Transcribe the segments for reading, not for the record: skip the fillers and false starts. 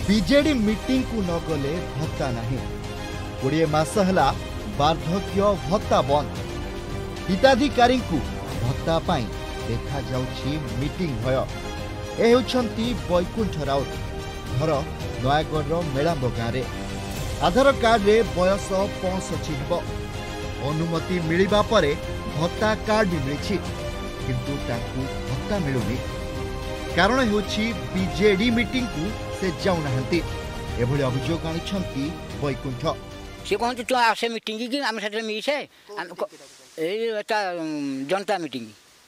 BJD meeting को न गले भत्ता नहीं 20 मास है वार्धक्य भत्ता बंद हिताधिकारी को भत्ता पाई देखा जाउछि मीटिंग भय ए होछंती बैकुंठ राउत घर नयागढ़ मेलांब गाँव आधार कार्ड रे बयस 65 हेब अनुमति मिलिबा परे भत्ता कार्ड भी मिली किंतु ताकू भत्ता मिलुनी कारण होछि बीजेडी मीटिंग को से जाऊ नाहंती एभली अभियोग आनिछंती बैकुंठ से कहते तू आसे मीटिंग की आम साथ मिसे एटा जनता मीटिंग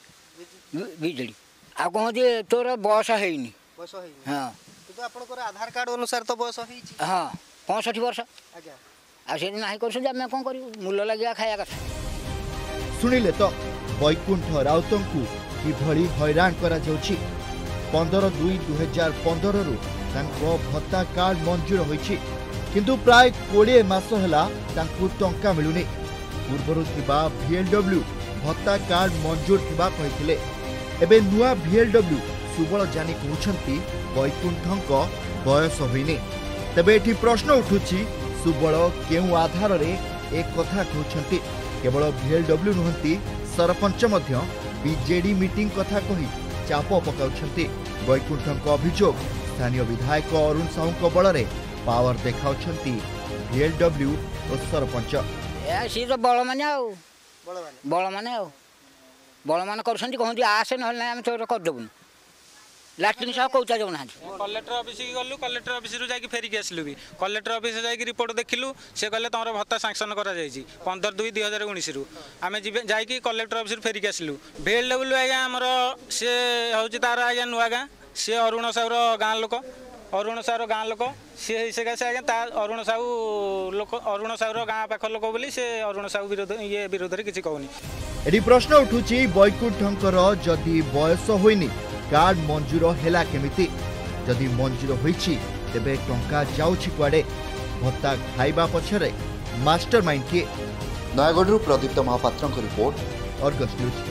बीजेडी आ कहते तोर बयस हैनी हां तो आपनकर आधार कार्ड अनुसार तो बयस हैछि हां 65 वर्ष आज्ञा आ से नाही करछ जे हम कोन करियो मूल्य लागिया खाया कथा सुनिले तो बैकुंठ राउतंकु किभली हैरान करा जाउछि 15/2/2015 रु तांको भत्ता कार्ड मंजूर होइछि किंतु प्राय 20 मास हैला तांको टंका मिलुनी पूर्वरु थिबा VLW भत्ता कार्ड मंजूर थिबा कहिथिले एबे नुआ VLW सुबल जानी कहउछंती बैकुंठंक बयस होइनी तबे एठी प्रश्न उठुछि सुबल केउ आधार रे एक कथा कहउछंती केवल VLW नहंती सरपंच मध्य बीजेडी मीटिंग कथा कहि चाप पकाउछंती बैकुंठंक अभियोग स्थानीय विधायक अरुण साहू बल में पावर देखाउछंती VLW और सरपंच सी तो बल माने बल माने करछंती कहंती आसे न हम तो कर देबु लास्टिंग सह कहता जाऊ ना कलेक्टर ऑफिस की गलु कलेक्टर ऑफिस रु जाई फेरिक आसलु भी कलेक्टर ऑफिस जाई रिपोर्ट देखिलु से कहले तमरो भत्ता सैंक्शन करा जाईची 15/2/2019 रु आमे जाई कलेक्टर ऑफिस रु फेरिक आसलु VLW आज्ञा हमर से होची तार आज्ञा नुआ गाँ सी अरुण साहूर गाँ लोक अरुण साहूर गाँ लोक सी आज्ञा अरुण साहू लोक अरुण साहूर गाँ पाख लोक बोली से अरुण साहू विरोध ये विरोध में किसी कहूनी एडी प्रश्न उठुची बैकुंठंकर जदि बयस होइनी कार्ड मंजूर हैला केमिति जदि मंजूर होइछि तेबे टंका जाउछि कुआडे भत्ता खाइबा पछरे मास्टरमाइंड के नयागढ़ प्रदीप्त महापात्र रिपोर्ट अर्गस न्यूज।